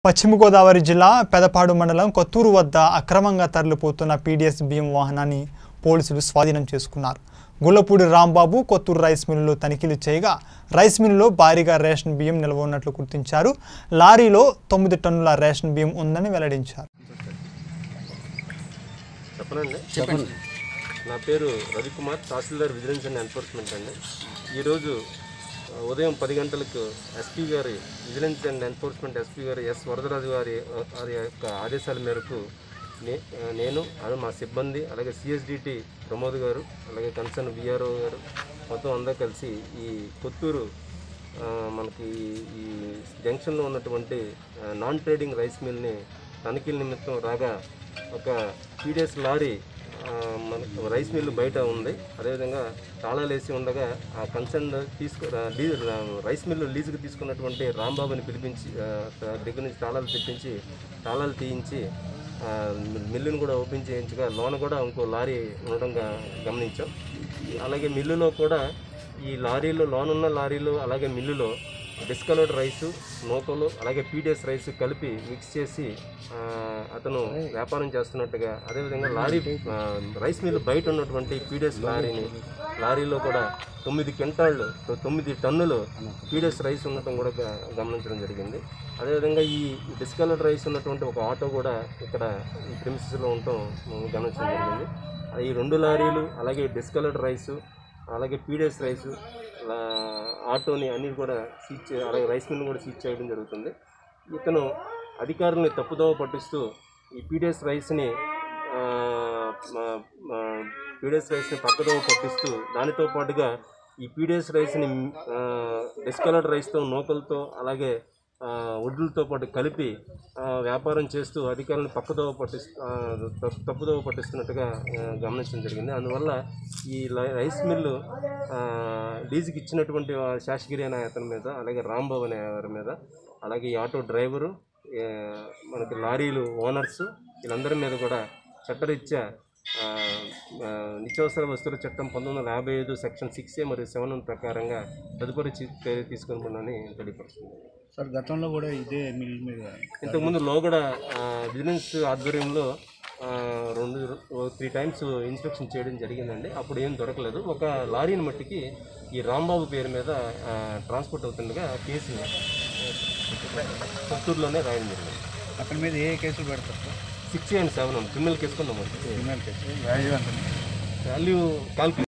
పశ్చిమ గోదావరి జిల్లా పెదపాడు మండలం కొత్తూరు వద్ద అక్రమంగా తరలిపోతున్న పీడీఎస్ బియ్యం వాహనాన్ని పోలీసులు స్వాధీనం చేసుకున్నారు. గుల్లపూడి రాంబాబు కొత్తూరు రైస్ మిల్లులో తనిఖీలు చేయగా రైస్ మిల్లులో భారీగా రేషన్ బియ్యం నిల్వ ఉన్నట్లు గుర్తించారు. లారీలో 9 టన్నుల రేషన్ బియ్యం ఉందని వెల్లడించారు. నా పేరు Ravikumar, tahsildar vigilance and enforcement అండి. ఈరోజు ఉదయం 10 గంటలకు ఎస్పీ గారి విజిలెన్స్ అండ్ ఎన్ఫోర్స్మెంట్ ఎస్పీ గారి ఎస్ వరదరాజు గారి యొక్క ఆదేశాల మేరకు నేను మా సిబ్బంది అలాగే సిఎస్డిటి ప్రమోద్ గారు అలాగే కన్సర్న్ విఆర్ఓ గారు మొత్తం అందరూ కలిసి ఈ కొత్తూరు మనకి ఈ జంక్షన్లో ఉన్నటువంటి నాన్ ట్రేడింగ్ రైస్ మిల్ని తనిఖీల నిమిత్తం రాగా ఒక పీడీఎస్ లారీ మనకు రైస్ మిల్లు బయట ఉంది. అదేవిధంగా తాళాలు వేసి ఉండగా ఆ కన్సర్న్ రైస్ మిల్లు లీజుకు తీసుకున్నటువంటి రాంబాబుని పిలిపించి దగ్గర నుంచి తాళాలు తెప్పించి తాళాలు తీయించి మిల్లును కూడా ఓపెన్ చేయించగా లోన కూడా ఇంకో లారీ ఉండడం గమనించాం. అలాగే మిల్లులో కూడా ఈ లారీలో లోనున్న లారీలు అలాగే మిల్లులో డిస్కలర్డ్ రైసు, నూకలు అలాగే పీడీఎస్ రైస్ కలిపి మిక్స్ చేసి అతను వ్యాపారం చేస్తున్నట్టుగా, అదేవిధంగా లారీ రైస్ మిల్లు బయట ఉన్నటువంటి పీడీఎస్ లారీలో కూడా 9 టన్నులు పీడీఎస్ రైస్ ఉండటం కూడా గమనించడం జరిగింది. అదేవిధంగా ఈ డిస్కలర్డ్ రైస్ ఉన్నటువంటి ఒక ఆటో కూడా ఇక్కడ ఈ ప్రిమిసెస్లో ఉండటం గమనించడం జరిగింది. ఈ 2 లారీలు అలాగే డిస్కలర్డ్ రైసు అలాగే పీడీఎస్ రైసు ఆటోని అన్ని కూడా అలాగే రైస్ మిల్ని కూడా సీజ్ చేయడం జరుగుతుంది. ఇతను అధికారులని తప్పుదోవ పట్టిస్తూ ఈ పీడీఎస్ రైస్ని పక్కదోవ పట్టిస్తూ దానితో పాటుగా ఈ పీడీఎస్ రైస్ని డిస్కలర్డ్ రైస్తో నూకలతో అలాగే వడ్లతో పాటు కలిపి వ్యాపారం చేస్తూ అధికారులను తప్పుదోవ పట్టిస్తున్నట్టుగా గమనించడం జరిగింది. అందువల్ల ఈ రైస్ మిల్లు లీజుకి ఇచ్చినటువంటి శాషగిరి అనే అతని మీద అలాగే రాంబాబు అనే వారి మీద అలాగే ఈ ఆటో డ్రైవరు మనకి లారీలు ఓనర్స్ వీళ్ళందరి మీద కూడా చట్టరీత్యా నిత్యావసర వస్తువుల చట్టం 1955 సెక్షన్ 6A మరియు 7 ప్రకారంగా తదుపరి చర్య తీసుకుంటున్నానని తెలియపరుస్తుంది. సార్ గతంలో కూడా ఇదే మిల్ మీద ఇంతకుముందు లోగడ విజిలెన్స్ ఆధ్వర్యంలో 3 టైమ్స్ ఇన్స్పెక్షన్ చేయడం జరిగిందండి. అప్పుడు ఏం దొరకలేదు. ఒక లారీని మట్టికి ఈ రాంబాబు పేరు మీద ట్రాన్స్పోర్ట్ అవుతుండగా కేసు కొత్తూరులోనే రాయడం జరిగింది. అతని మీద ఏ కేసులు పెడతారు sir? 6A and 7 criminal case కొన్నాము. Criminal case value calculate